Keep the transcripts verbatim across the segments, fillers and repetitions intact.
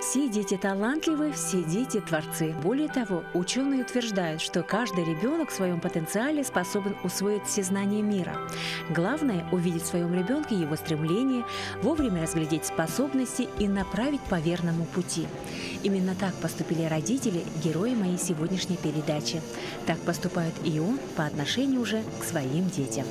Все дети талантливы, все дети творцы. Более того, ученые утверждают, что каждый ребенок в своем потенциале способен усвоить все знания мира. Главное – увидеть в своем ребенке его стремление, вовремя разглядеть способности и направить по верному пути. Именно так поступили родители, герои моей сегодняшней передачи. Так поступает и он по отношению уже к своим детям.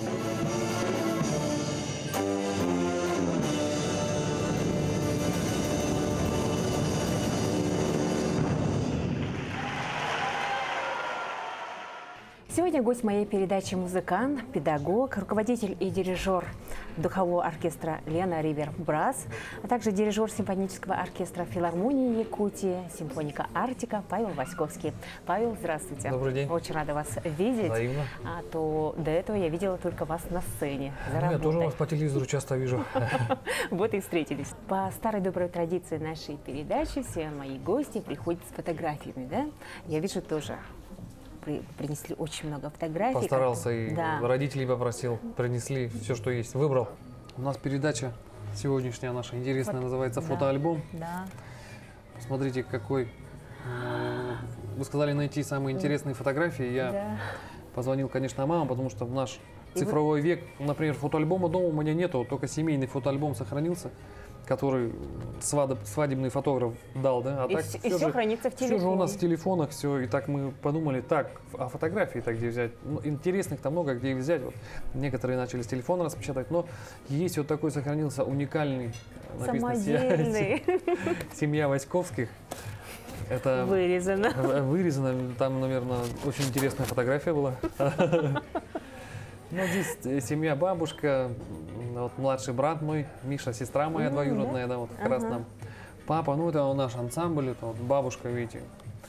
Сегодня гость моей передачи музыкант, педагог, руководитель и дирижер духового оркестра Лена Ривер Брас, а также дирижер симфонического оркестра филармонии Якутии, симфоника Арктика Павел Васьковский. Павел, здравствуйте. Добрый день. Очень рада вас видеть. Взаимно. А то до этого я видела только вас на сцене. Я тоже вас по телевизору часто вижу. Вот и встретились. По старой доброй традиции нашей передачи все мои гости приходят с фотографиями, да? Я вижу тоже. Принесли очень много фотографий. Постарался и да. родителей попросил, принесли все, что есть, выбрал. У нас передача сегодняшняя наша интересная, Фото... называется да. «Фотоальбом». Да. Смотрите, какой... Вы сказали найти самые интересные фотографии. Я да. позвонил, конечно, мамам, потому что в наш и цифровой вы... век, например, фотоальбома дома у меня нету, только семейный фотоальбом сохранился, который свадебный фотограф дал, да, а и так все, все, и все же, хранится в телефоне. Все же у нас в телефонах, все, и так мы подумали, так, а фотографии-то где взять? Ну, интересных-то много, где их взять, вот, некоторые начали с телефона распечатать, но есть вот такой сохранился уникальный, написано, самодельный. Семья Васьковских. Это вырезано. Вырезано, там, наверное, очень интересная фотография была. Ну, здесь семья, бабушка, вот младший брат мой, Миша, сестра моя mm-hmm, двоюродная, да, вот как ага. раз там. Папа, ну это наш ансамбль, это вот бабушка, видите,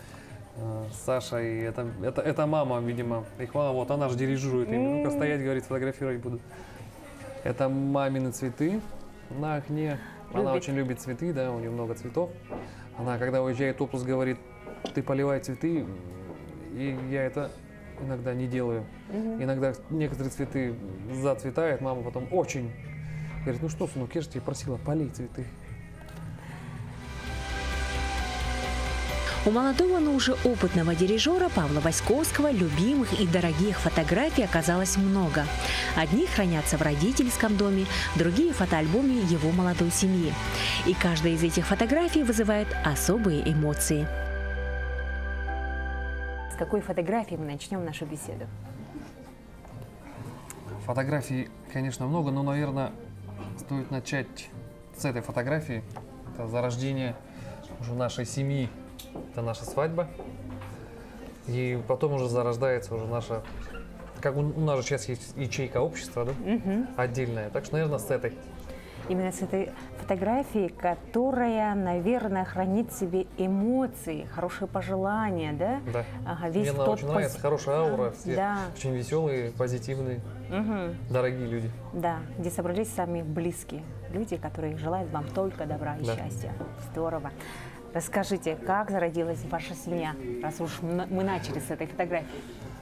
Саша, и это, это, это мама, видимо, их мама, вот она же дирижирует ими, mm-hmm. ну-ка стоять, говорит, фотографировать буду. Это мамины цветы на окне, любит. Она очень любит цветы, да, у нее много цветов. Она, когда уезжает в отпуск, говорит, ты поливай цветы, и я это... иногда не делаю. Угу. Иногда некоторые цветы зацветают, мама потом очень говорит, ну что, сынок, я же тебя просила, полей цветы. У молодого, но уже опытного дирижера Павла Васьковского любимых и дорогих фотографий оказалось много. Одни хранятся в родительском доме, другие в фотоальбоме его молодой семьи. И каждая из этих фотографий вызывает особые эмоции. С какой фотографии мы начнем нашу беседу? Фотографий, конечно, много, но, наверное, стоит начать с этой фотографии. Это зарождение уже нашей семьи, это наша свадьба. И потом уже зарождается уже наша, как у нас же сейчас есть ячейка общества, да? Угу. Отдельная. Так что, наверное, с этой. Именно с этой фотографией, которая, наверное, хранит в себе эмоции, хорошие пожелания, да? Да. Ага, весь Мне тот очень нравится, пози... хорошая аура, все да. очень веселые, позитивные, угу. дорогие люди. Да, где собрались самые близкие люди, которые желают вам только добра и да. счастья. Здорово. Расскажите, как зародилась ваша семья, раз уж мы начали с этой фотографии?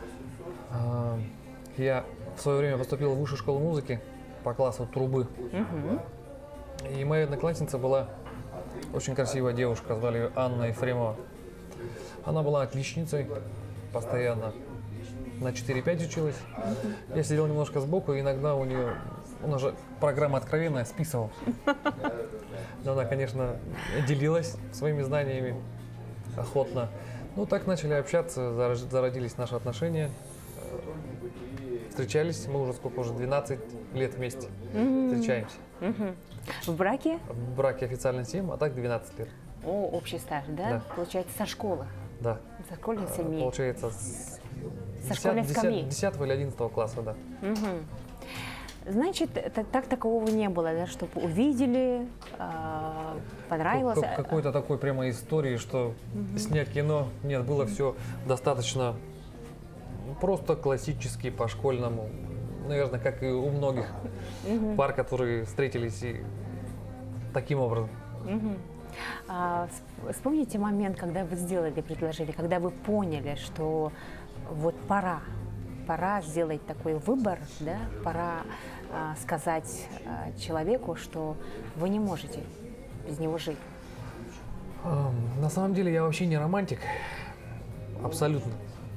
Я в свое время поступил в высшую школу музыки по классу трубы. Угу. И моя одноклассница была очень красивая девушка, звали ее Анна Ефремова. Она была отличницей, постоянно на четыре-пять училась. Угу. Я сидел немножко сбоку, и иногда у нее, у нас же программа откровенная, списывал. Но она, конечно, делилась своими знаниями охотно. Ну, так начали общаться, зародились наши отношения. Встречались, мы уже сколько, уже двенадцать лет вместе mm-hmm. встречаемся. Mm-hmm. В браке? В браке официально семь, а так двенадцать лет. О, общий стаж, да? Да. Получается, со школы? Да. Со школьной семьи? Получается, с со школьной скамьи? десятого или одиннадцатого класса, да. Mm-hmm. Значит, так, так такового не было, да, чтобы увидели, э, понравилось? Как, какой-то такой прямо истории, что mm-hmm. снять кино, нет, было все достаточно... Просто классически, по-школьному, наверное, как и у многих угу. пар, которые встретились и таким образом. Угу. А, вспомните момент, когда вы сделали предложение, когда вы поняли, что вот пора, пора сделать такой выбор, да, пора а, сказать а, человеку, что вы не можете без него жить. На самом деле я вообще не романтик. Абсолютно.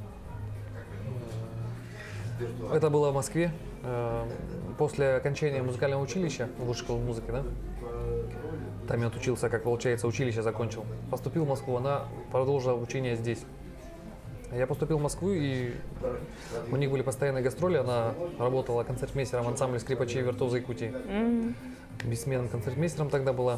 Это было в Москве. После окончания музыкального училища, высшей школы музыки, да? Там я отучился, как получается, училище закончил. Поступил в Москву, она продолжила обучение здесь. Я поступил в Москву, и у них были постоянные гастроли. Она работала концертмейстером ансамбля скрипачей «Виртуозы Якутии». Mm-hmm. Бессменным концертмейстером тогда была.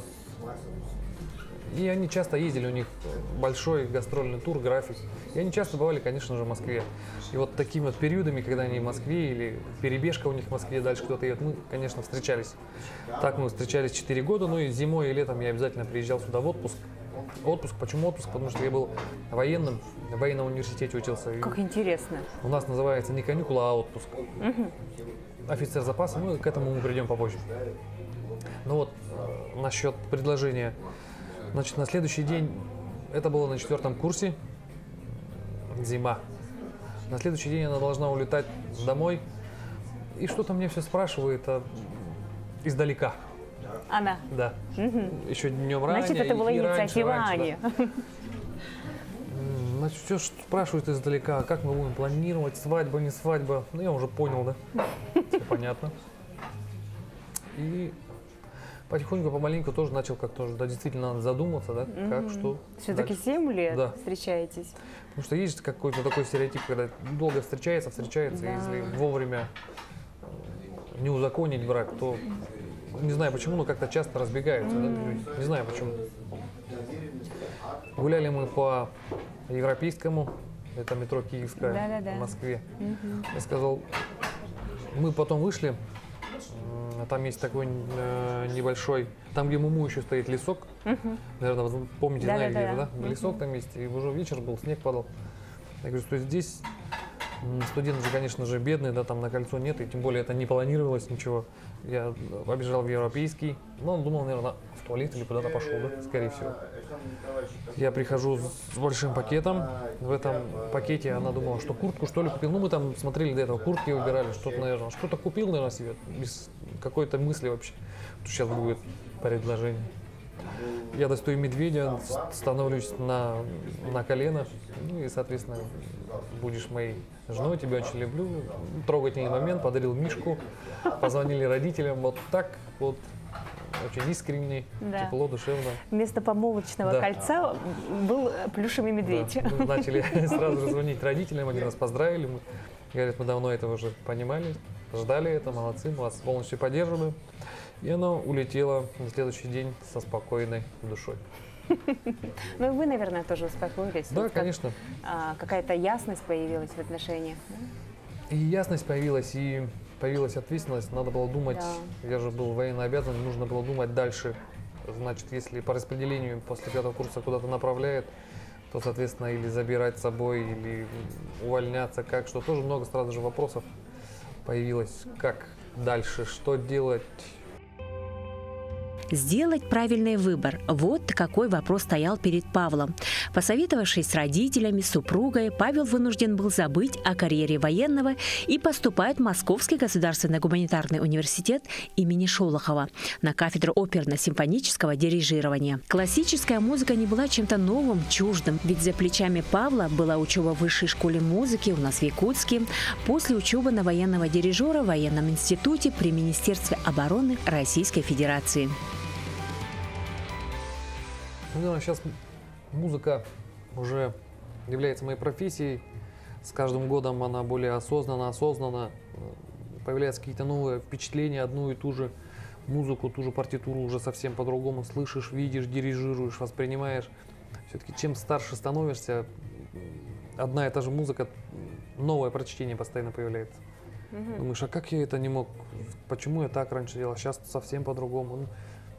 И они часто ездили, у них большой гастрольный тур, график. И они часто бывали, конечно же, в Москве. И вот такими вот периодами, когда они в Москве или перебежка у них в Москве, дальше кто-то едет, мы, конечно, встречались. Так мы встречались четыре года, ну и зимой и летом я обязательно приезжал сюда в отпуск. Отпуск. Почему отпуск? Потому что я был военным, в военном университете учился. Как интересно. У нас называется не каникула, а отпуск. Угу. Офицер запаса, ну к этому мы придем попозже. Ну вот, насчет предложения. Значит, на следующий день, это было на четвертом курсе, зима. На следующий день она должна улетать домой. И что-то мне все спрашивает а, издалека. Она? Да. Угу. Еще днем ранее. Значит, это была инициатива Ани. Да. Значит, все спрашивают издалека, как мы будем планировать, свадьба, не свадьба. Ну, я уже понял, да? Все понятно. И потихоньку, помаленьку тоже начал как-то, да, действительно надо задуматься, да, mm-hmm. как, что. Все-таки семь лет да. встречаетесь. Потому что есть какой-то такой стереотип, когда долго встречается, встречается, да. Если вовремя не узаконить брак, то не знаю почему, но как-то часто разбегаются, mm-hmm. да, не знаю почему. Гуляли мы по Европейскому, это метро Киевская, да-да-да. В Москве. Mm-hmm. Я сказал, мы потом вышли. Там есть такой э, небольшой, там, где Муму еще стоит лесок. Uh-huh. Наверное, вы помните, да, знаете, да, да, да? Лесок uh-huh. там есть, и уже вечер был, снег падал. Я говорю, что здесь студенты же, конечно же, бедные, да, там на кольцо нет, и тем более это не планировалось ничего. Я побежал в Европейский, но он думал, наверное, в туалет или куда-то пошел, да, скорее всего. Я прихожу с большим пакетом, в этом пакете она думала, что куртку что ли купил. Ну, мы там смотрели до этого, куртки выбирали, что-то, наверное, что-то купил, наверное, себе, без какой-то мысли вообще, что сейчас будет предложение. Я достаю медведя, становлюсь на, на колено, ну и, соответственно, будешь моей женой, тебя очень люблю. Трогательный момент, подарил мишку, позвонили родителям, вот так вот. Очень искренне, да. Тепло, душевно. Вместо помолвочного да. кольца был плюшевый медведь. Да. Мы начали сразу же звонить родителям, они нас поздравили. Мы, говорят, мы давно этого уже понимали, ждали это, молодцы, мы вас полностью поддерживаем. И оно улетело на следующий день со спокойной душой. Ну и вы, наверное, тоже успокоились. Да, конечно. Какая-то ясность появилась в отношениях. И ясность появилась, и появилась ответственность, надо было думать, да. Я же был военно обязан, нужно было думать дальше. Значит, если по распределению после пятого курса куда-то направляет, то, соответственно, или забирать с собой, или увольняться, как, что тоже много сразу же вопросов появилось, как дальше, что делать. Сделать правильный выбор – вот какой вопрос стоял перед Павлом. Посоветовавшись с родителями, супругой, Павел вынужден был забыть о карьере военного и поступает в Московский государственный гуманитарный университет имени Шолохова на кафедру оперно-симфонического дирижирования. Классическая музыка не была чем-то новым, чуждым, ведь за плечами Павла была учеба в высшей школе музыки у нас в Якутске, после учебы на военного дирижера в военном институте при Министерстве обороны Российской Федерации. Ну, сейчас музыка уже является моей профессией. С каждым годом она более осознанно, осознанно. Появляются какие-то новые впечатления, одну и ту же музыку, ту же партитуру уже совсем по-другому слышишь, видишь, дирижируешь, воспринимаешь. Все-таки чем старше становишься, одна и та же музыка, новое прочтение постоянно появляется. Угу. Думаешь, а как я это не мог? Почему я так раньше делал? Сейчас совсем по-другому.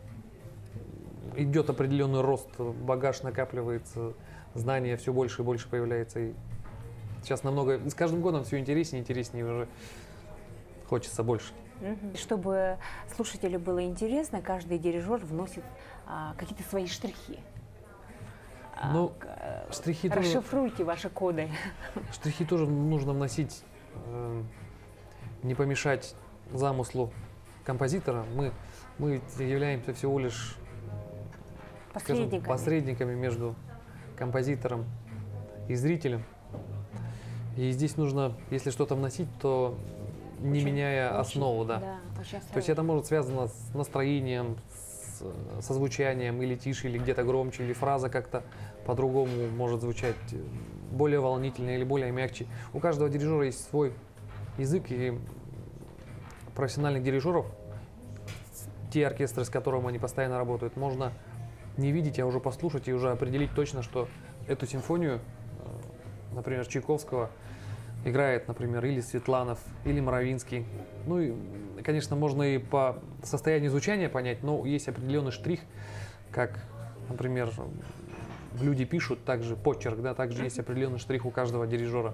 Идет определенный рост, багаж накапливается, знания все больше и больше появляется. И сейчас намного, с каждым годом все интереснее и интереснее, уже хочется больше. Чтобы слушателю было интересно, каждый дирижер вносит а, какие-то свои штрихи. Ну, а, штрихи расшифруйте тоже, ваши коды. Штрихи тоже нужно вносить, э, не помешать замыслу композитора. Мы, мы являемся всего лишь Посредниками. скажем, посредниками между композитором и зрителем. И здесь нужно, если что-то вносить, то не очень, меняя очень, основу. Да. Да, то есть это может связано с настроением, с, со звучанием, или тише, или где-то громче, или фраза как-то по-другому может звучать, более волнительно или более мягче. У каждого дирижера есть свой язык, и профессиональных дирижеров, те оркестры, с которыми они постоянно работают, можно не видеть, а уже послушать и уже определить точно, что эту симфонию, например, Чайковского, играет, например, или Светланов, или Моровинский. Ну и, конечно, можно и по состоянию звучания понять, но есть определенный штрих, как, например, люди пишут, также почерк, да, также есть определенный штрих у каждого дирижера.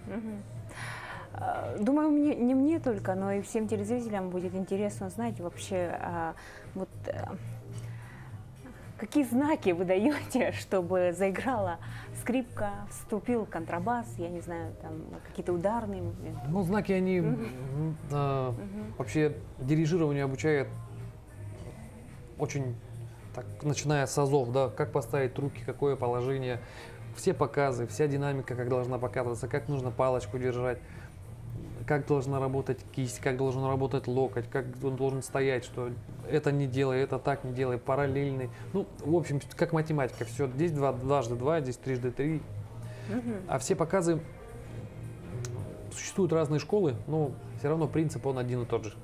Думаю, мне, не мне только, но и всем телезрителям будет интересно знать вообще, а, вот, а, какие знаки вы даете, чтобы заиграла скрипка, вступил контрабас, я не знаю, там какие-то ударные моменты. Ну, знаки, они uh-huh. э, uh-huh. вообще дирижирование обучают очень, так, начиная с азов, да, как поставить руки, какое положение, все показы, вся динамика, как должна показываться, как нужно палочку держать, как должна работать кисть, как должен работать локоть, как он должен стоять, что это не делай, это так не делай, параллельный. Ну, в общем, как математика, все, здесь два, дважды два, здесь трижды три. Uh-huh. А все показы, существуют разные школы, но все равно принцип он один и тот же.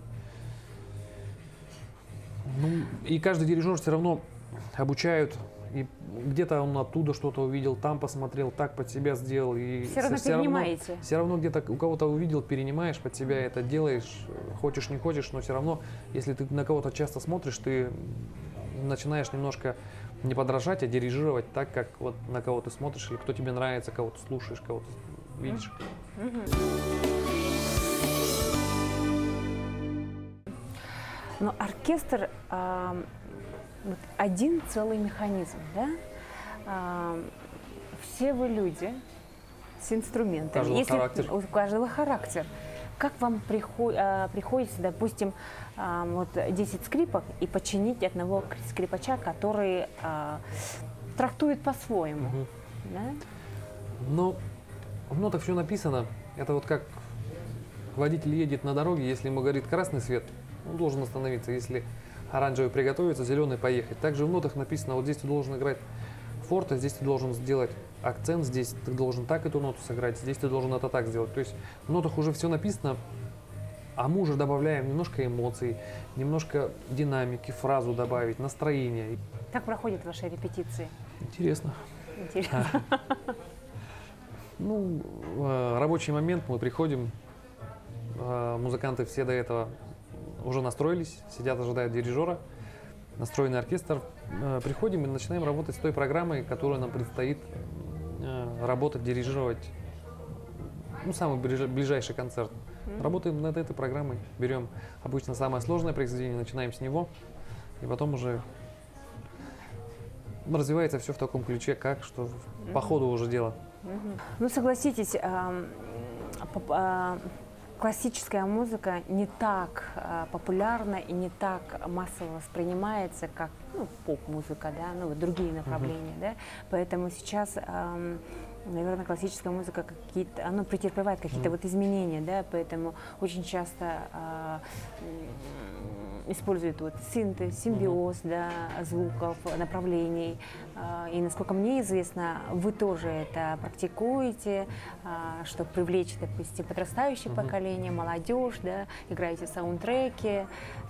Ну, и каждый дирижер все равно обучают. И где-то он оттуда что-то увидел, там посмотрел, так под себя сделал. И все равно все перенимаете. Равно, все равно где-то у кого-то увидел, перенимаешь, под себя это делаешь, хочешь не хочешь, но все равно, если ты на кого-то часто смотришь, ты начинаешь немножко не подражать, а дирижировать так, как вот на кого ты смотришь, или кто тебе нравится, кого ты слушаешь, кого ты видишь. Но оркестр а, вот один целый механизм, да? А, все вы люди с инструментами. У каждого Если, характер. У каждого характер. Как вам приход, а, приходится, допустим, а, вот десять скрипок и починить одного скрипача, который а, трактует по-своему? Угу. Да? Ну, в нотах все написано. Это вот как водитель едет на дороге, если ему горит красный свет, он должен остановиться. Если оранжевый приготовиться, зеленый поехать. Также в нотах написано, вот здесь ты должен играть форте, здесь ты должен сделать акцент, здесь ты должен так эту ноту сыграть, здесь ты должен это так сделать. То есть в нотах уже все написано, а мы уже добавляем немножко эмоций, немножко динамики, фразу добавить, настроение. Как проходят ваши репетиции? Интересно. Интересно. Ну, рабочий момент, мы приходим, музыканты все до этого уже настроились, сидят, ожидают дирижера, настроенный оркестр. Приходим и начинаем работать с той программой, которую нам предстоит работать, дирижировать, ну, самый ближайший концерт. Работаем над этой программой, берем обычно самое сложное произведение, начинаем с него, и потом уже развивается все в таком ключе, как, что по ходу уже дело. Ну, согласитесь, классическая музыка не так э, популярна и не так массово воспринимается, как ну, поп-музыка, да, ну, другие направления, uh-huh. да, поэтому сейчас, э, наверное, классическая музыка какие-то, она претерпевает какие-то uh-huh. вот изменения, да, поэтому очень часто э, используют вот синтез, симбиоз, uh-huh. да, звуков, направлений. И, насколько мне известно, вы тоже это практикуете, чтобы привлечь, допустим, подрастающее uh-huh. поколение, молодежь, да, играете саундтреки.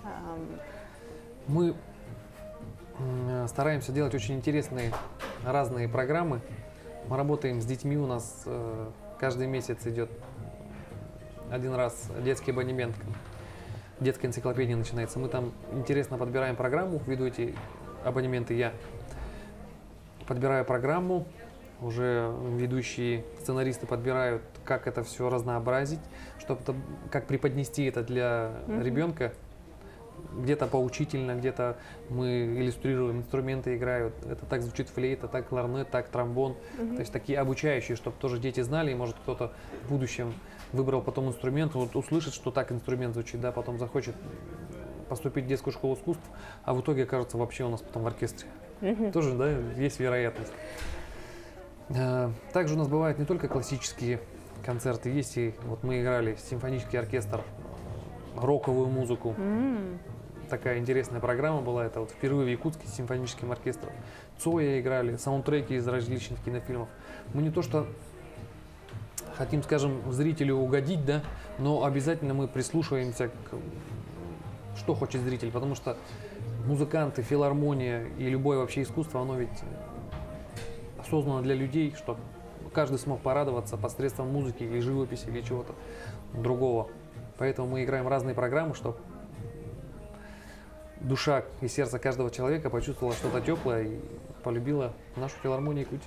Мы стараемся делать очень интересные разные программы. Мы работаем с детьми, у нас каждый месяц идет один раз детский абонемент. Детская энциклопедия начинается. Мы там интересно подбираем программу, веду эти абонементы я. Подбираю программу, уже ведущие сценаристы подбирают, как это все разнообразить, чтобы это, как преподнести это для mm-hmm. ребенка. Где-то поучительно, где-то мы иллюстрируем, инструменты играют. Это так звучит флейта, так кларнет, так тромбон. Mm-hmm. То есть такие обучающие, чтобы тоже дети знали, и может кто-то в будущем выбрал потом инструмент, вот услышит, что так инструмент звучит, да, потом захочет поступить в детскую школу искусств, а в итоге окажется вообще у нас потом в оркестре. Mm-hmm. Тоже, да, есть вероятность. Также у нас бывают не только классические концерты, есть и, вот мы играли симфонический оркестр, роковую музыку. Mm. Такая интересная программа была, это вот впервые в Якутске с симфоническим оркестром. Цоя играли, саундтреки из различных кинофильмов. Мы не то что хотим, скажем, зрителю угодить, да, но обязательно мы прислушиваемся к, что хочет зритель, потому что музыканты, филармония и любое вообще искусство, оно ведь создано для людей, чтобы каждый смог порадоваться посредством музыки или живописи или чего-то другого. Поэтому мы играем разные программы, чтобы душа и сердце каждого человека почувствовала что-то теплое и полюбила нашу филармонию Якутии.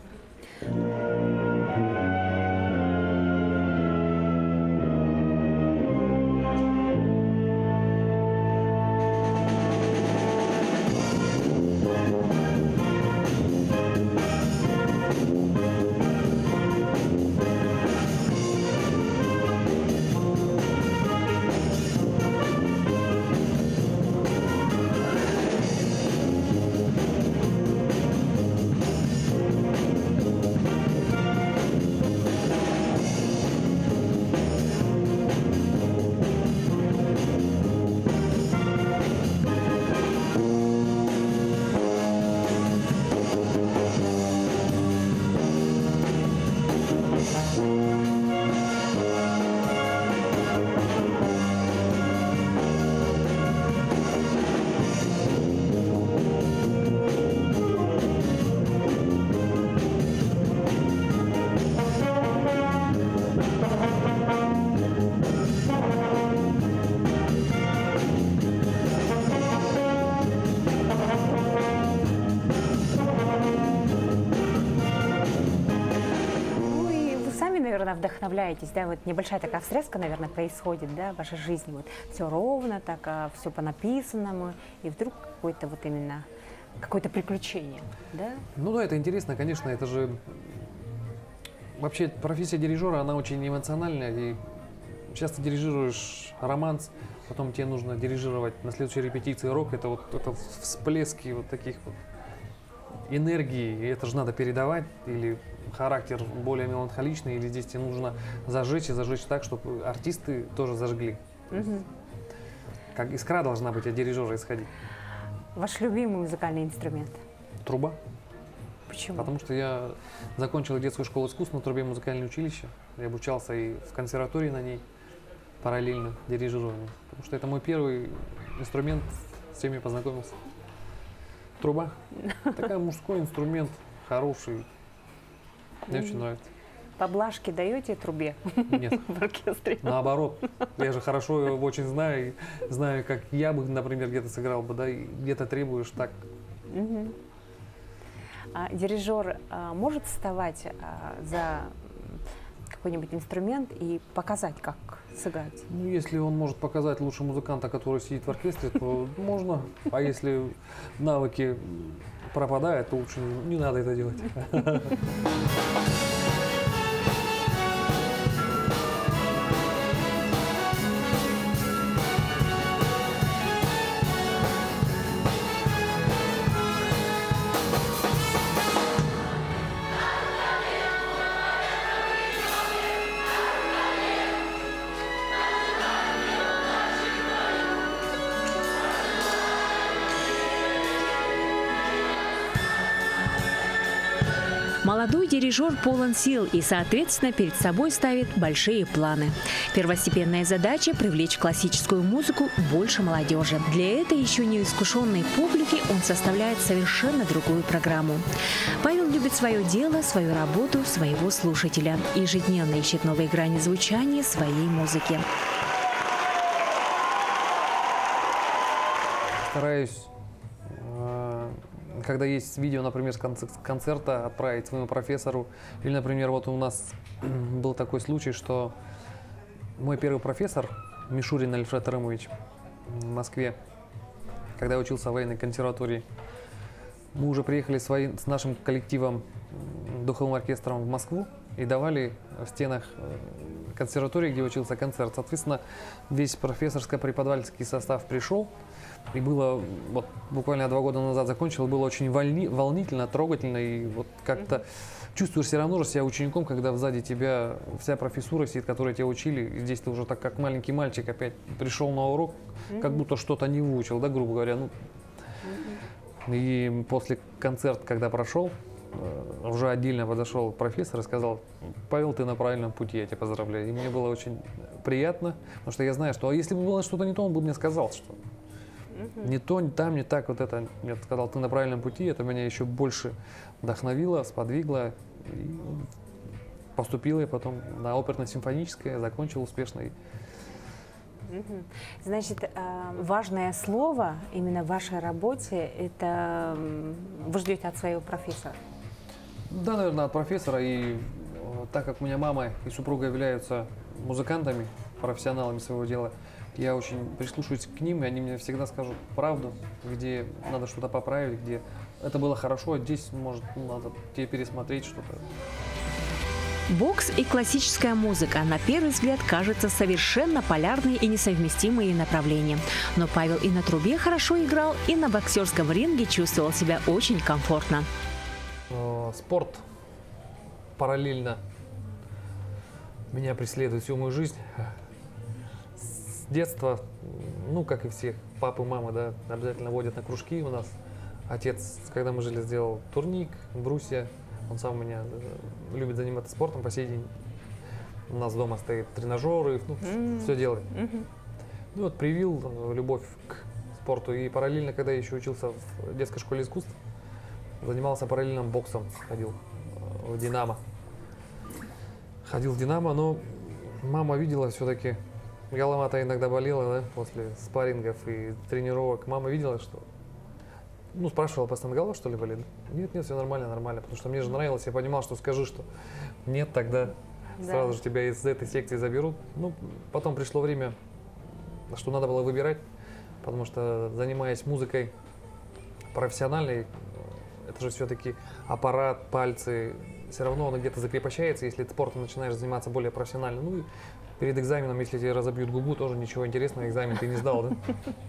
Вдохновляетесь, да, вот небольшая такая встряска, наверное, происходит, да, в вашей жизни, вот все ровно, так, а, все по написанному, и вдруг какое-то вот именно, какое-то приключение, да? Ну да, это интересно, конечно, это же, вообще профессия дирижера, она очень эмоциональная, и часто дирижируешь романс, потом тебе нужно дирижировать на следующей репетиции рок, это вот это всплески вот таких вот энергии, и это же надо передавать, или характер более меланхоличный, или здесь тебе нужно зажечь и зажечь так, чтобы артисты тоже зажгли. Угу. Как искра должна быть от дирижера исходить. Ваш любимый музыкальный инструмент? Труба. Почему? Потому что я закончил детскую школу искусств на трубе музыкальное училище. Я обучался и в консерватории на ней, параллельно дирижированию. Потому что это мой первый инструмент, с чем я познакомился. Труба. Такой мужской инструмент, хороший. Мне очень нравится. Поблажки даете трубе? Нет. В оркестре? Наоборот. Я же хорошо его очень знаю. И знаю, как я бы, например, где-то сыграл бы, да, и где-то требуешь так. Угу. А дирижер а, может вставать а, за какой-нибудь инструмент и показать, как сыграть? Ну, если он может показать лучше музыканта, который сидит в оркестре, то можно. А если навыки пропадают, то лучше не, не надо это делать. Молодой дирижер полон сил и, соответственно, перед собой ставит большие планы. Первостепенная задача – привлечь в классическую музыку больше молодежи. Для этой еще неискушенной публики он составляет совершенно другую программу. Павел любит свое дело, свою работу, своего слушателя. Ежедневно ищет новые грани звучания своей музыки. Стараюсь, когда есть видео, например, с концерта, отправить своему профессору. Или, например, вот у нас был такой случай, что мой первый профессор, Мишурин Альфред Ремович, в Москве, когда я учился в военной консерватории, мы уже приехали свои, с нашим коллективом, духовым оркестром в Москву и давали в стенах консерватории, где учился, концерт. Соответственно, весь профессорско-преподавательский состав пришел. И было, вот буквально два года назад закончил, было очень волни, волнительно, трогательно. И вот как-то чувствуешь все равно же себя учеником, когда сзади тебя вся профессура сидит, которая тебя учили. И здесь ты уже так, как маленький мальчик, опять пришел на урок, как будто что-то не выучил, да, грубо говоря. Ну, и после концерта, когда прошел, уже отдельно подошел профессор и сказал: Павел, ты на правильном пути, я тебя поздравляю. И мне было очень приятно, потому что я знаю, что а если бы было что-то не то, он бы мне сказал, что не то, не там, не так, вот это. Я сказал, ты на правильном пути, это меня еще больше вдохновило, сподвигло. И поступил я потом на оперно-симфоническое, закончил успешно. Значит, важное слово именно в вашей работе – это вы ждете от своего профессора? Да, наверное, от профессора. И так как у меня мама и супруга являются музыкантами, профессионалами своего дела, я очень прислушиваюсь к ним, и они мне всегда скажут правду, где надо что-то поправить, где это было хорошо, а здесь, может, надо тебе пересмотреть что-то. Бокс и классическая музыка на первый взгляд кажутся совершенно полярные и несовместимые направления. Но Павел и на трубе хорошо играл, и на боксерском ринге чувствовал себя очень комфортно. Спорт параллельно меня преследует всю мою жизнь. С детства, ну, как и всех, папы, мамы, да, обязательно водят на кружки у нас. Отец, когда мы жили, сделал турник, брусья. Он сам у меня любит заниматься спортом по сей день. У нас дома стоит тренажеры, ну, mm-hmm. все делает. Mm-hmm. Ну вот привил любовь к спорту. И параллельно, когда я еще учился в детской школе искусств, занимался параллельным боксом, ходил в «Динамо». Ходил в «Динамо», но мама видела все-таки, голова-то иногда болела, да, после спаррингов и тренировок. Мама видела, что... Ну, спрашивала постоянно, голова что ли болит? Нет, нет, все нормально, нормально. Потому что мне же нравилось, я понимал, что скажи, что нет, тогда да. сразу же тебя из этой секции заберут. Ну, потом пришло время, что надо было выбирать, потому что, занимаясь музыкой профессиональной, это же все-таки аппарат, пальцы, все равно он где-то закрепощается, если ты спортом начинаешь заниматься более профессионально. Ну и перед экзаменом, если тебе разобьют губу, тоже ничего интересного, экзамен ты не сдал, да?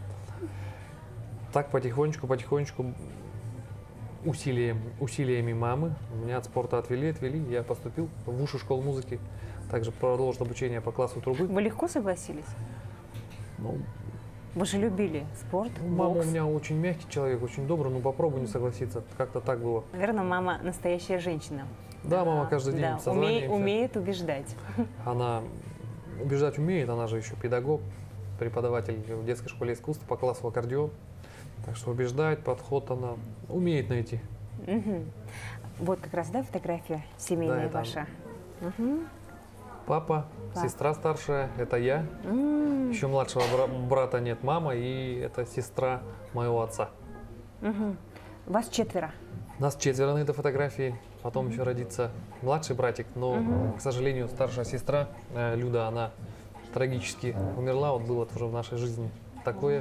Так потихонечку, потихонечку, усилием, усилиями мамы меня от спорта отвели, отвели. Я поступил в высшую школу музыки, также продолжил обучение по классу трубы. Вы легко согласились? Ну, вы же любили спорт, ну, мама у меня очень мягкий человек, очень добрый, но попробуй не согласиться, как-то так было. Наверное, мама настоящая женщина. Да, мама каждый день да, умеет, умеет убеждать. Она убеждать умеет, она же еще педагог, преподаватель в детской школе искусств по классу аккордеон. Так что убеждать, подход она умеет найти. Угу. Вот как раз, да, фотография семейная да, ваша? Угу. Папа, Папа, сестра старшая, это я. Mm. Еще младшего бра- брата нет, мама, и это сестра моего отца. Угу. Вас четверо? Нас четверо на этой фотографии. Потом mm-hmm. еще родится младший братик, но, mm-hmm. к сожалению, старшая сестра э, Люда, она трагически умерла. Вот было тоже в нашей жизни такое.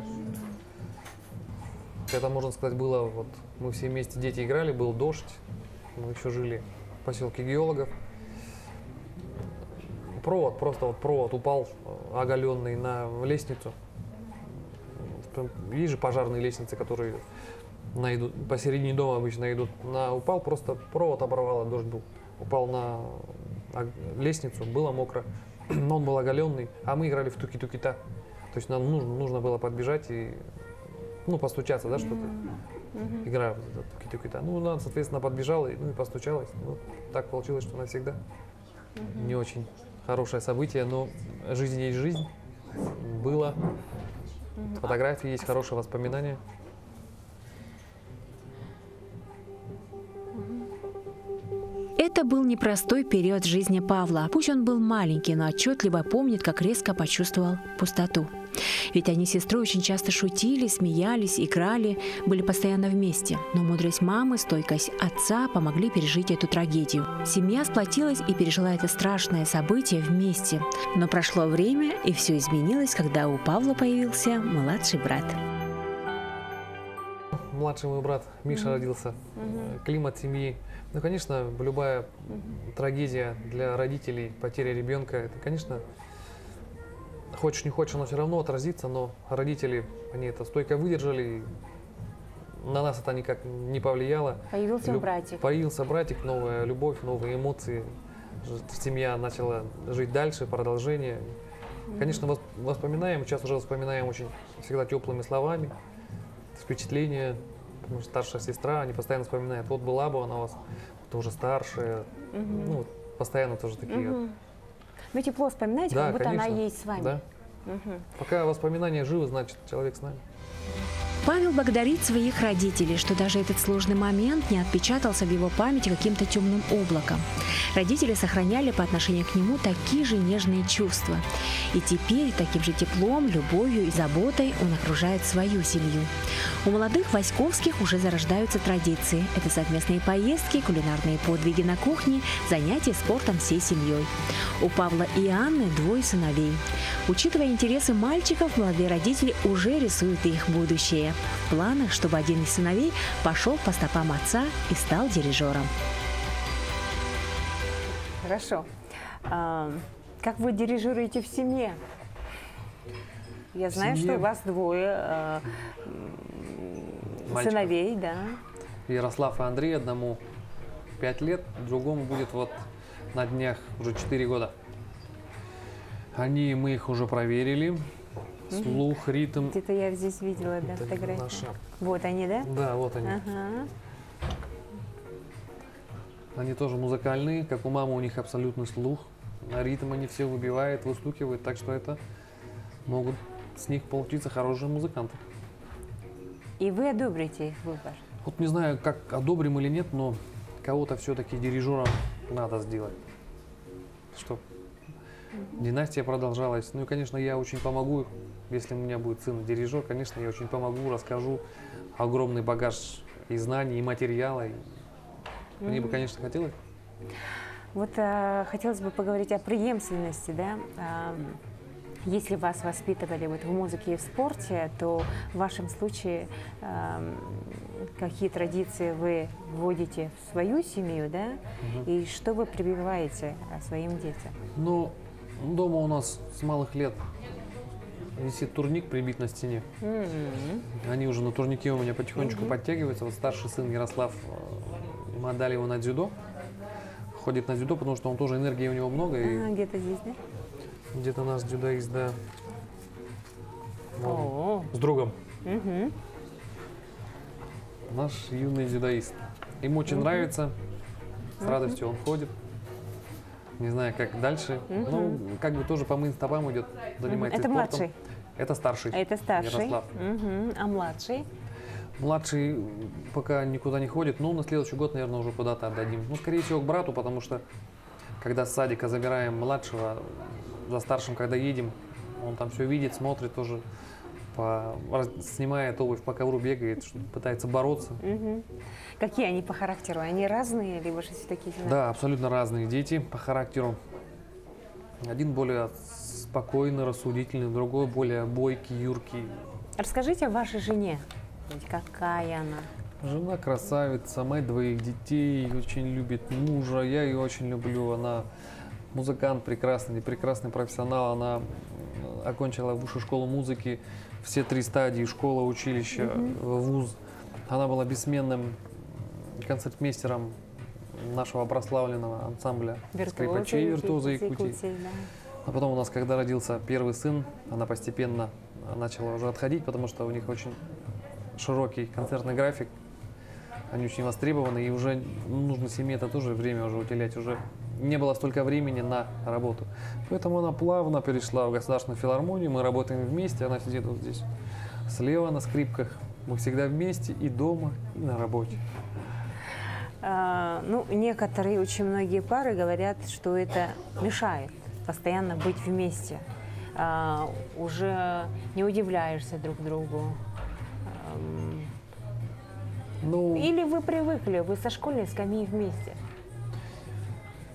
Это, можно сказать, было, вот мы все вместе, дети играли, был дождь, мы еще жили в поселке геологов. Провод, просто вот провод упал оголенный на лестницу. Есть же пожарные лестницы, которые найдут, посередине дома обычно идут. На, упал, просто провод оборвало, дождь был. Упал на лестницу, было мокро, но он был оголенный, а мы играли в туки-туки-та. То есть нам нужно, нужно было подбежать и ну, постучаться, да, что-то. Mm-hmm. Игра вот эта туки-туки-та. Ну, она, соответственно, подбежала, ну и постучалась. Ну, так получилось, что навсегда. Mm-hmm. Не очень хорошее событие, но жизнь есть жизнь. Было. Mm-hmm. Фотографии есть, хорошие воспоминания. Это был непростой период жизни Павла. Пусть он был маленький, но отчетливо помнит, как резко почувствовал пустоту. Ведь они с сестрой очень часто шутили, смеялись, играли, были постоянно вместе. Но мудрость мамы, стойкость отца помогли пережить эту трагедию. Семья сплотилась и пережила это страшное событие вместе. Но прошло время, и все изменилось, когда у Павла появился младший брат. младший мой брат Миша Мгм. родился, Мгм. климат семьи. Ну, конечно, любая Мгм. трагедия для родителей, потеря ребенка, это, конечно, хочешь не хочешь, оно все равно отразится, но родители, они это стойко выдержали, и на нас это никак не повлияло. Появился Люб- братик. Появился братик, новая любовь, новые эмоции. Ж- Семья начала жить дальше, продолжение. Конечно, вос- воспоминаем, сейчас уже вспоминаем очень всегда теплыми словами, впечатления. Потому что старшая сестра, они постоянно вспоминают, вот была бы она у вас, тоже старшая. Мгм. Ну, вот постоянно тоже такие вот. Мгм. Вы тепло вспоминаете, Да, как будто она конечно. есть с вами. Да. Мгм. Пока воспоминания живы, значит, человек с нами. Павел благодарит своих родителей, что даже этот сложный момент не отпечатался в его памяти каким-то темным облаком. Родители сохраняли по отношению к нему такие же нежные чувства. И теперь таким же теплом, любовью и заботой он окружает свою семью. У молодых Васьковских уже зарождаются традиции. Это совместные поездки, кулинарные подвиги на кухне, занятия спортом всей семьей. У Павла и Анны двое сыновей. Учитывая интересы мальчиков, молодые родители уже рисуют их будущее. В планах, чтобы один из сыновей пошел по стопам отца и стал дирижером. Хорошо. А, как вы дирижируете в семье? Я В знаю, семье? что у вас двое а, м, Мальчиков. сыновей, да. Ярослав и Андрей, одному пять лет, другому будет вот на днях уже четыре года. Они, мы их уже проверили. Слух, ритм. Где-то я здесь видела, да, Это фотографии. наша. Вот они, да? Да, вот они. Ага. Они тоже музыкальные, как у мамы у них абсолютный слух. На ритм они все выбивают, выстукивают, так что это могут с них получиться хорошие музыканты. И вы одобрите их выбор. Вот не знаю, как одобрим или нет, но кого-то все-таки дирижером надо сделать, чтобы династия продолжалась. Ну и, конечно, я очень помогу, если у меня будет сын дирижер, конечно, я очень помогу, расскажу огромный багаж и знаний, и материала. И мне бы, конечно, хотелось. Вот а, хотелось бы поговорить о преемственности, да. А, если вас воспитывали вот в музыке и в спорте, то в вашем случае а, какие традиции вы вводите в свою семью, да, Мгм. и что вы прививаете а, своим детям? Ну, дома у нас с малых лет висит турник, прибит на стене. М. Они уже на турнике у меня потихонечку подтягиваются. Вот старший сын Ярослав, э, мы отдали его на дзюдо. Ходит на дзюдо, потому что он тоже энергии у него много. И А, где-то здесь, да? где-то наш дзюдоист, да. Вон, О, с другом. мгм. Наш юный дзюдоист. Ему очень нравится. С радостью он ходит. Не знаю, как дальше. Ну, как бы тоже по моим стопам идет, занимается Это спортом. младший? Это старший. Это старший. Ярослав. Мгм. А младший? Младший пока никуда не ходит, но на следующий год, наверное, уже куда-то отдадим. Ну, скорее всего, к брату, потому что когда с садика забираем младшего, за старшим, когда едем, он там все видит, смотрит тоже, по, раз- снимает обувь, по ковру бегает, что- пытается бороться. Мгм. Какие они по характеру? Они разные, либо же все-таки? Да, абсолютно разные дети по характеру. Один более спокойный, рассудительный, другой более бойкий, юркий. Расскажите о вашей жене. Ведь какая она? Жена красавица, мать двоих детей, очень любит мужа, я ее очень люблю. Она музыкант прекрасный, прекрасный профессионал. Она м, окончила высшую школу музыки, все три стадии: школа, училище, вуз. Она была бессменным концертмейстером нашего прославленного ансамбля скрипачей «Виртуозы Якутии». Да. А потом у нас, когда родился первый сын, она постепенно начала уже отходить, потому что у них очень широкий концертный график. Они очень востребованы, и уже нужно семье это тоже время уже уделять. Уже не было столько времени на работу. Поэтому она плавно перешла в Государственную филармонию. Мы работаем вместе. Она сидит вот здесь слева на скрипках. Мы всегда вместе и дома, и на работе. А, ну, некоторые, очень многие пары говорят, что это мешает постоянно быть вместе. А, уже не удивляешься друг другу. Ам, Ну, Или вы привыкли, вы со школьной скамьи вместе.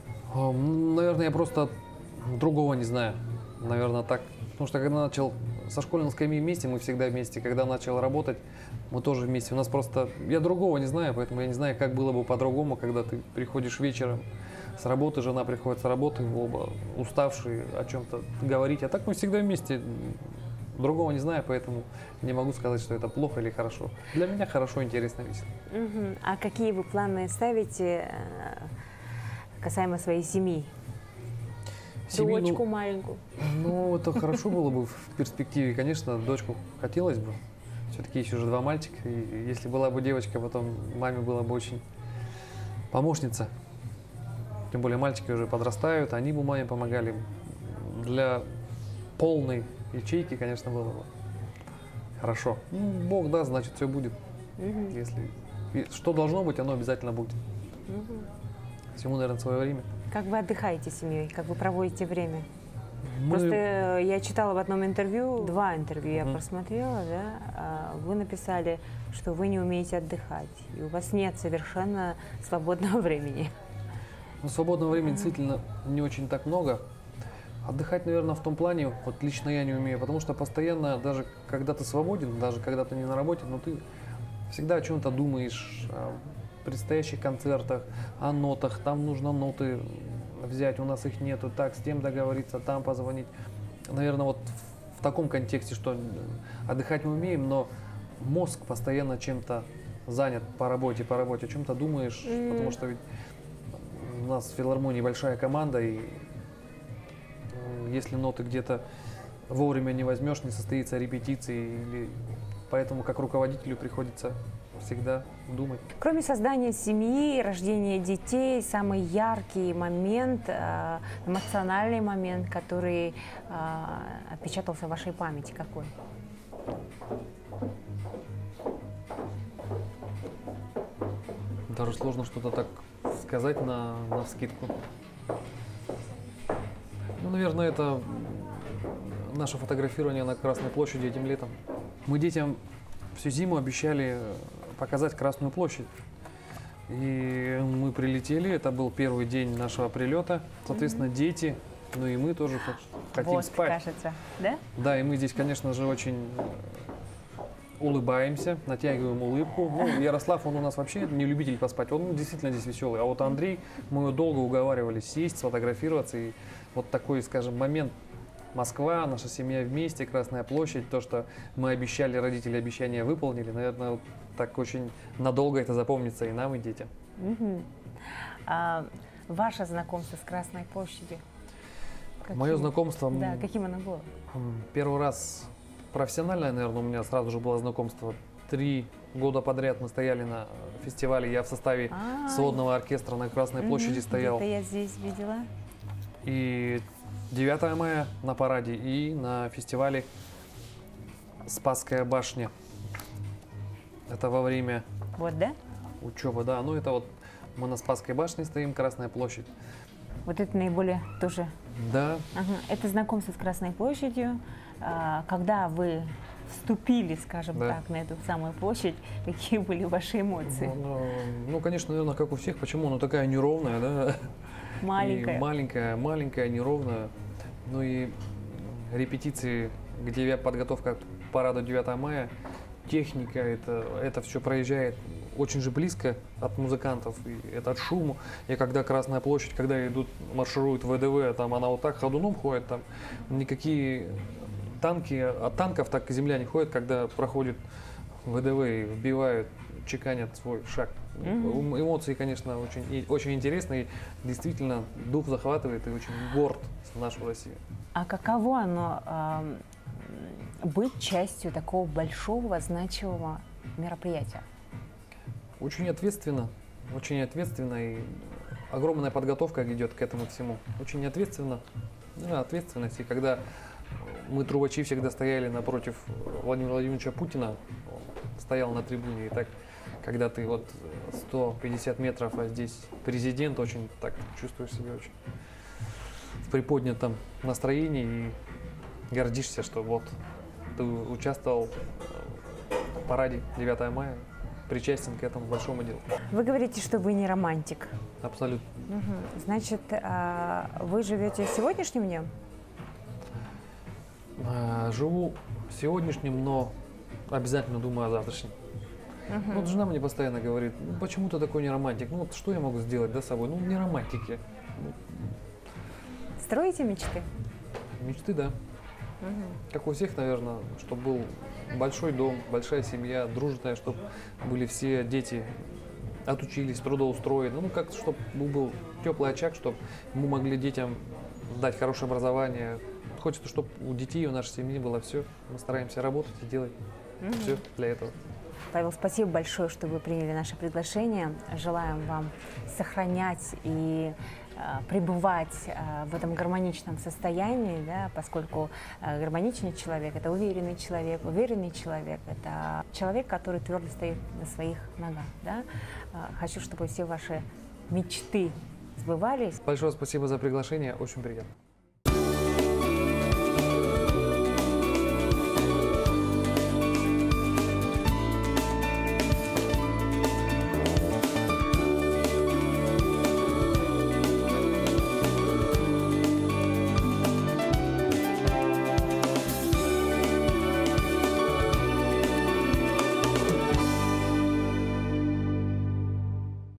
Наверное, я просто другого не знаю. Наверное, так. Потому что когда начал со школьной скамьи вместе, мы всегда вместе. Когда начал работать, мы тоже вместе. У нас просто, я другого не знаю, поэтому я не знаю, как было бы по-другому, когда ты приходишь вечером с работы, жена приходит с работы, оба уставшие, о чем-то говорить. А так мы всегда вместе. Другого не знаю, поэтому не могу сказать, что это плохо или хорошо. Для меня хорошо, интересно, весело. Угу. А какие вы планы ставите касаемо своей семьи? Семью, Дочку ну, маленькую. Ну, это хорошо было бы в перспективе. Конечно, дочку хотелось бы. Все-таки еще же два мальчика. И если была бы девочка, потом маме было бы очень помощница. Тем более мальчики уже подрастают, они бы маме помогали. Для полной ячейки, конечно, было бы хорошо. Ну, Бог даст, значит, все будет. Угу. Если что должно быть, оно обязательно будет. Угу. Всему, наверное, свое время. Как вы отдыхаете с семьей? Как вы проводите время? Мы... Просто я читала в одном интервью, два интервью я Мгм. просмотрела, да, вы написали, что вы не умеете отдыхать, и у вас нет совершенно свободного времени. Ну, свободного времени действительно не очень так много. Отдыхать, наверное, в том плане, вот лично я не умею, потому что постоянно, даже когда ты свободен, даже когда ты не на работе, но ты всегда о чем-то думаешь, о предстоящих концертах, о нотах, там нужно ноты взять, у нас их нету, так, с тем договориться, там позвонить. Наверное, вот в таком контексте, что отдыхать мы умеем, но мозг постоянно чем-то занят по работе, по работе, о чем-то думаешь, Mm. потому что ведь у нас в филармонии большая команда, и если ноты где-то вовремя не возьмешь, не состоится репетиции, или поэтому как руководителю приходится всегда думать. Кроме создания семьи, рождения детей, самый яркий момент, э, эмоциональный момент, который э, отпечатался в вашей памяти, какой? Даже сложно что-то так сказать на, на вскидку. Ну, наверное, это наше фотографирование на Красной площади этим летом. Мы детям всю зиму обещали показать Красную площадь. И мы прилетели, это был первый день нашего прилета. Соответственно, mm-hmm. дети, ну и мы тоже хотим вот, спать. Кажется, да? Да, и мы здесь, конечно же, очень улыбаемся, натягиваем улыбку. Ну, Ярослав, он у нас вообще не любитель поспать, он действительно здесь веселый. А вот Андрей, мы его долго уговаривали сесть, сфотографироваться. И вот такой, скажем, момент Москва, наша семья вместе, Красная площадь, то, что мы обещали, родители обещания выполнили, наверное, вот так очень надолго это запомнится и нам, и детям. Угу. А, ваше знакомство с Красной площадью? Каким? Мое знакомство... Да, каким оно было? Первый раз профессиональное, наверное, у меня сразу же было знакомство. Три года подряд мы стояли на фестивале, я в составе А-а-а. сводного оркестра на Красной площади угу. стоял. Это я здесь видела. И девятое мая на параде, и на фестивале Спасская башня. Это во время вот, да? учебы, да. Ну, это вот мы на Спасской башне стоим, Красная площадь. Вот это наиболее тоже. Да. Ага. Это знакомство с Красной площадью. А, когда вы вступили, скажем да. так, на эту самую площадь, какие были ваши эмоции? Ну, ну, ну, конечно, наверное, как у всех. Почему? Ну, такая неровная, да. Маленькая. И маленькая, маленькая, неровная. Ну и репетиции, где подготовка к параду девятого мая, техника, это, это все проезжает очень же близко от музыкантов, и этот шум. И когда Красная площадь, когда идут, маршируют ВДВ, там она вот так ходуном ходит, там никакие танки, от танков так земля не ходит, когда проходит ВДВ и вбивают, чеканят свой шаг. Mm-hmm. Эмоции, конечно, очень, очень интересные, действительно дух захватывает и очень горд с нашей Россией. А каково оно э, быть частью такого большого, значимого мероприятия? Очень ответственно, очень ответственно, и огромная подготовка идет к этому всему. Очень ответственно, да, ответственность. И когда мы, трубачи, всегда стояли напротив Владимира Владимировича Путина, стоял на трибуне, и так, когда ты вот сто пятьдесят метров, а здесь президент, очень так чувствуешь себя очень в приподнятом настроении и гордишься, что вот ты участвовал в параде девятого мая, причастен к этому большому делу. Вы говорите, что вы не романтик. Абсолютно. Угу. Значит, вы живете сегодняшним днем? Живу в сегодняшнем, но обязательно думаю о завтрашнем. Мгм. Ну, вот жена мне постоянно говорит, ну, почему ты такой не романтик? Ну, вот что я могу сделать, да, с собой? Ну, не романтики. Строите мечты? Мечты, да. Мгм. Как у всех, наверное, чтобы был большой дом, большая семья, дружная, чтобы были все дети отучились, трудоустроены. Ну, как, чтобы был теплый очаг, чтобы мы могли детям дать хорошее образование. Хочется, чтобы у детей, у нашей семьи было все. Мы стараемся работать и делать Мгм. все для этого. Павел, спасибо большое, что вы приняли наше приглашение. Желаем вам сохранять и э, пребывать э, в этом гармоничном состоянии, да, поскольку э, гармоничный человек – это уверенный человек, уверенный человек – это человек, который твердо стоит на своих ногах. Да? Э, хочу, чтобы все ваши мечты сбывались. Большое спасибо за приглашение, очень приятно.